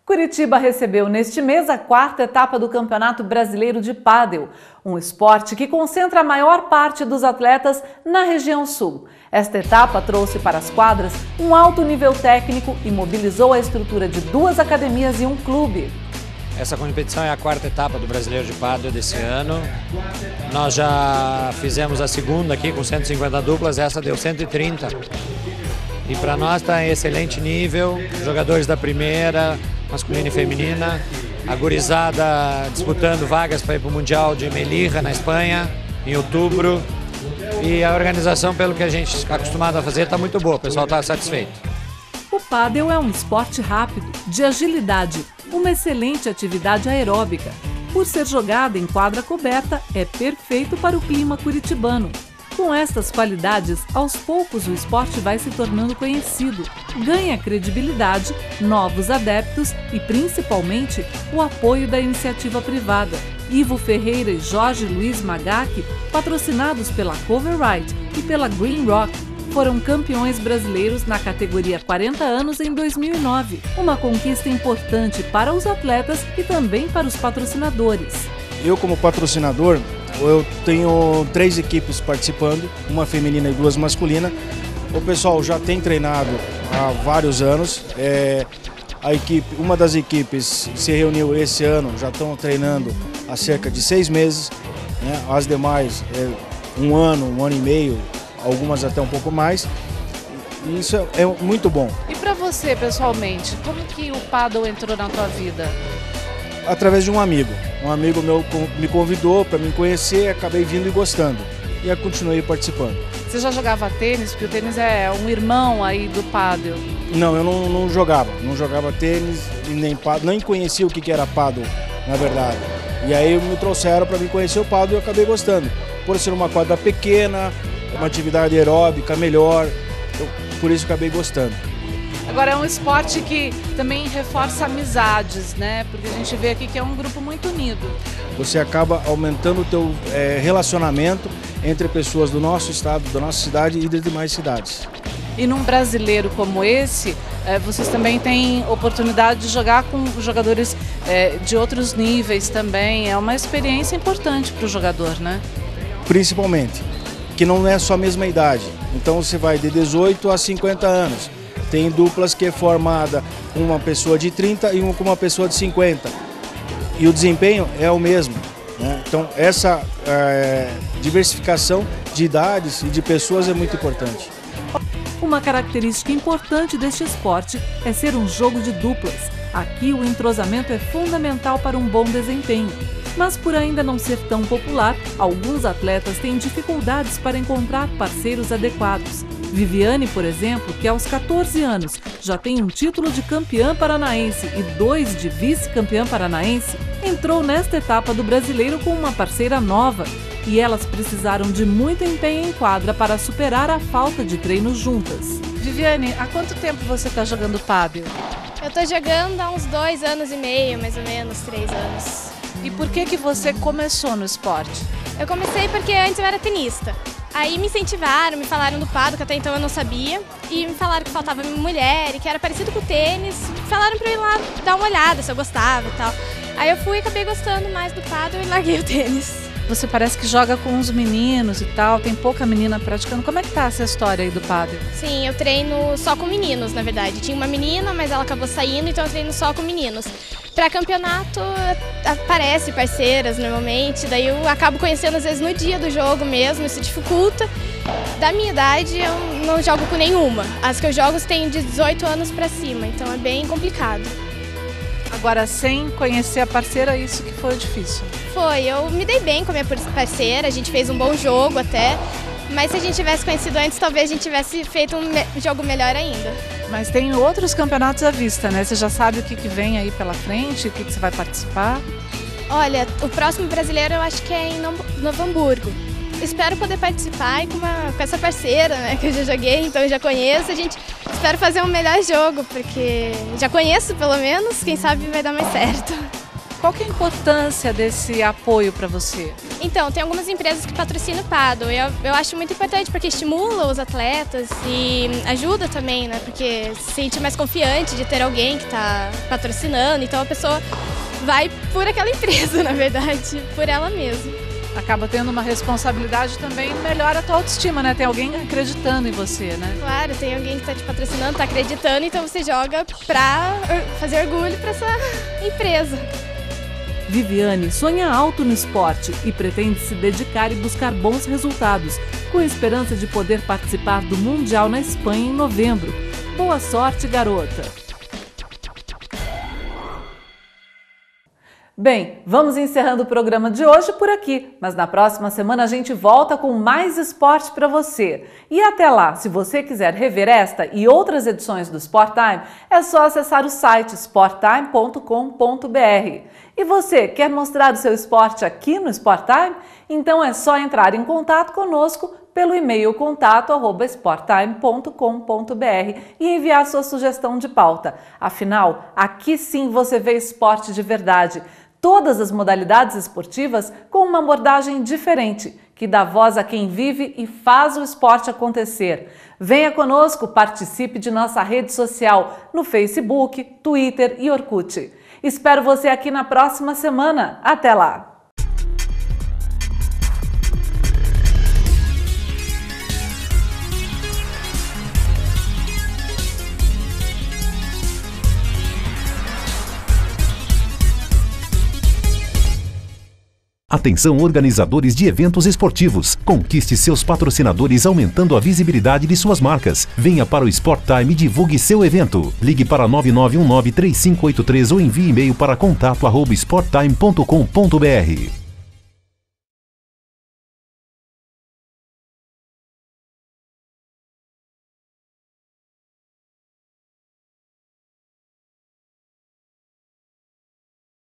Curitiba recebeu neste mês a 4ª etapa do Campeonato Brasileiro de Pádel, um esporte que concentra a maior parte dos atletas na região sul. Esta etapa trouxe para as quadras um alto nível técnico e mobilizou a estrutura de 2 academias e um clube. Essa competição é a 4ª etapa do Brasileiro de Pádel desse ano. Nós já fizemos a segunda aqui com 150 duplas, essa deu 130. E para nós está em excelente nível, jogadores da primeira, masculina e feminina, a gurizada disputando vagas para ir para o Mundial de Melilla, na Espanha, em outubro. E a organização, pelo que a gente está acostumado a fazer, está muito boa, o pessoal está satisfeito. O pádel é um esporte rápido, de agilidade, uma excelente atividade aeróbica. Por ser jogado em quadra coberta, é perfeito para o clima curitibano. Com estas qualidades, aos poucos o esporte vai se tornando conhecido, ganha credibilidade, novos adeptos e, principalmente, o apoio da iniciativa privada. Ivo Ferreira e Jorge Luiz Magaki, patrocinados pela Coverride e pela Green Rock, foram campeões brasileiros na categoria 40 anos em 2009, uma conquista importante para os atletas e também para os patrocinadores. Eu, como patrocinador, eu tenho 3 equipes participando, uma feminina e 2 masculinas. O pessoal já tem treinado há vários anos. Uma das equipes se reuniu esse ano, já estão treinando há cerca de 6 meses. Né? As demais, 1 ano, 1 ano e meio, algumas até um pouco mais. E isso é muito bom. E para você, pessoalmente, como que o pádel entrou na tua vida? Através de um amigo. Um amigo meu me convidou para me conhecer, acabei vindo e gostando. E continuei participando. Você já jogava tênis? Porque o tênis é um irmão aí do pádel. Não, eu não jogava. Não jogava tênis e nem pádel. Nem conhecia o que era pádel, na verdade. E aí me trouxeram para me conhecer o pádel e eu acabei gostando. Por ser uma quadra pequena, uma atividade aeróbica melhor, por isso acabei gostando. Agora é um esporte que também reforça amizades, né? Porque a gente vê aqui que é um grupo muito unido. Você acaba aumentando o teu relacionamento entre pessoas do nosso estado, da nossa cidade e das demais cidades. E num brasileiro como esse, vocês também têm oportunidade de jogar com jogadores de outros níveis também. É uma experiência importante para o jogador, né? Principalmente, que não é só a mesma idade. Então você vai de 18 a 50 anos. Tem duplas que é formada com uma pessoa de 30 e uma com uma pessoa de 50. E o desempenho é o mesmo. Né? Então essa diversificação de idades e de pessoas é muito importante. Uma característica importante deste esporte é ser um jogo de duplas. Aqui o entrosamento é fundamental para um bom desempenho. Mas por ainda não ser tão popular, alguns atletas têm dificuldades para encontrar parceiros adequados. Viviane, por exemplo, que aos 14 anos já tem um título de campeã paranaense e 2 de vice-campeã paranaense, entrou nesta etapa do Brasileiro com uma parceira nova. E elas precisaram de muito empenho em quadra para superar a falta de treino juntas. Viviane, há quanto tempo você está jogando pádel? Eu estou jogando há uns 2 anos e meio, mais ou menos, 3 anos. E por que você começou no esporte? Eu comecei porque antes eu era tenista. Aí me incentivaram, me falaram do pádel, que até então eu não sabia. E me falaram que faltava mulher e que era parecido com o tênis. Falaram para eu ir lá dar uma olhada se eu gostava e tal. Aí eu fui e acabei gostando mais do pádel e larguei o tênis. Você parece que joga com uns meninos e tal, tem pouca menina praticando. Como é que tá essa história aí do pádel? Sim, eu treino só com meninos, na verdade. Tinha uma menina, mas ela acabou saindo, então eu treino só com meninos. Para campeonato, aparece parceiras normalmente, daí eu acabo conhecendo às vezes no dia do jogo mesmo, isso dificulta. Da minha idade, eu não jogo com nenhuma. As que eu jogo têm de 18 anos para cima, então é bem complicado. Agora, sem conhecer a parceira, isso que foi difícil? Foi, eu me dei bem com a minha parceira, a gente fez um bom jogo até, mas se a gente tivesse conhecido antes, talvez a gente tivesse feito um jogo melhor ainda. Mas tem outros campeonatos à vista, né? Você já sabe o que vem aí pela frente, o que você vai participar? Olha, o próximo brasileiro eu acho que é em Novo Hamburgo. Espero poder participar e com essa parceira, né, que eu já joguei, então eu já conheço. Espero fazer um melhor jogo, porque já conheço pelo menos, quem sabe vai dar mais certo. Qual que é a importância desse apoio para você? Então, tem algumas empresas que patrocinam o paddle. Eu acho muito importante porque estimula os atletas e ajuda também, né? Porque se sente mais confiante de ter alguém que está patrocinando. Então a pessoa vai por aquela empresa, na verdade, por ela mesma. Acaba tendo uma responsabilidade também, melhora a tua autoestima, né? Tem alguém acreditando em você, né? Claro, tem alguém que está te patrocinando, está acreditando, então você joga para fazer orgulho para essa empresa. Viviane sonha alto no esporte e pretende se dedicar e buscar bons resultados, com a esperança de poder participar do Mundial na Espanha em novembro. Boa sorte, garota! Bem, vamos encerrando o programa de hoje por aqui, mas na próxima semana a gente volta com mais esporte para você. E até lá, se você quiser rever esta e outras edições do Sport Time, é só acessar o site sporttime.com.br. E você, quer mostrar o seu esporte aqui no Sport Time? Então é só entrar em contato conosco pelo e-mail contato@sporttime.com.br e enviar sua sugestão de pauta. Afinal, aqui sim você vê esporte de verdade. Todas as modalidades esportivas com uma abordagem diferente, que dá voz a quem vive e faz o esporte acontecer. Venha conosco, participe de nossa rede social no Facebook, Twitter e Orkut. Espero você aqui na próxima semana. Até lá! Atenção, organizadores de eventos esportivos. Conquiste seus patrocinadores aumentando a visibilidade de suas marcas. Venha para o Sport Time e divulgue seu evento. Ligue para 9919-3583 ou envie e-mail para contato@sporttime.com.br.